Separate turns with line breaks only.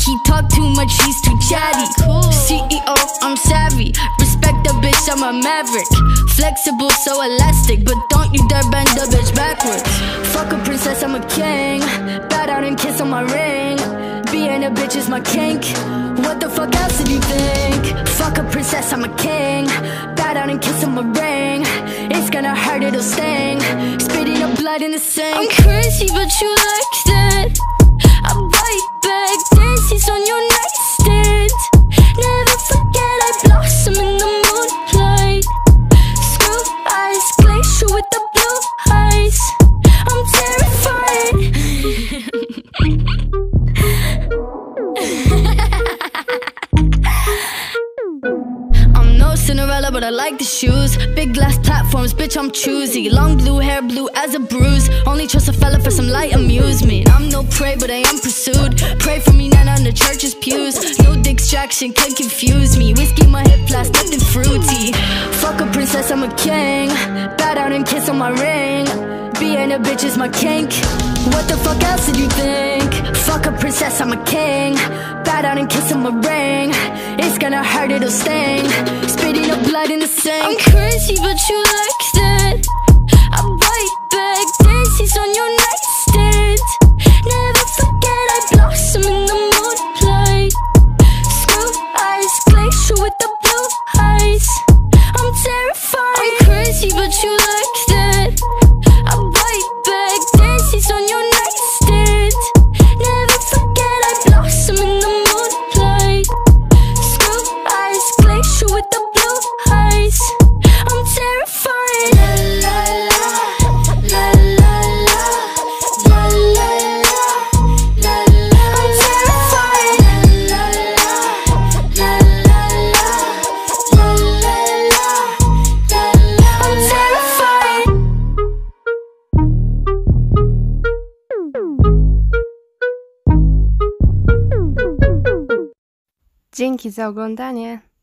He talk too much, he's too chatty. CEO, I'm savvy. Respect the bitch, I'm a maverick. Flexible, so elastic, but don't you dare bend the bitch backwards. Fuck a princess, I'm a king. Bow down and kiss on my ring. Being a bitch is my kink. What the fuck else did you think? Fuck a princess, I'm a king. Bow down and kiss on my ring. It's gonna hurt, it'll sting. Spitting up blood in the sink. I'm crazy, but you like that. I bite back, dances on your nightstand. Never forget I blossom in the moonlight. Screw eyes, glacier with the blue eyes. I'm terrified. I'm no Cinderella, but I like the shoes. Big glass platforms, bitch, I'm choosy. Long blue hair, blue as a bruise. Only trust a fella for some light amusement. I'm no prey, but I am pursued. Pray for me, not on the church's pews. No distraction can confuse me. Whiskey, my hip flask, nothing fruity. Fuck a princess, I'm a king. Bow down and kiss on my ring. Being a bitch is my kink. What the fuck else did you think? Fuck a princess, I'm a king. Bow down and kiss on my ring. It's gonna hurt, it'll sting. Spitting up blood in the sink. I'm crazy, but you like that. I bite back, dances on your nightstand. Never forget I blossom in the moonlight. Screw eyes, glacier with the blue eyes. I'm terrified. I'm crazy, but you like that. I bite back, dances on your nightstand. Never forget I blossom in the moonlight. Screw eyes, glacier with the blue eyes. I'm terrified. La la la, la la la, la la la, la la. I'm terrified. La la la, la la la, la la la, la. I'm terrified.
Dzięki za oglądanie.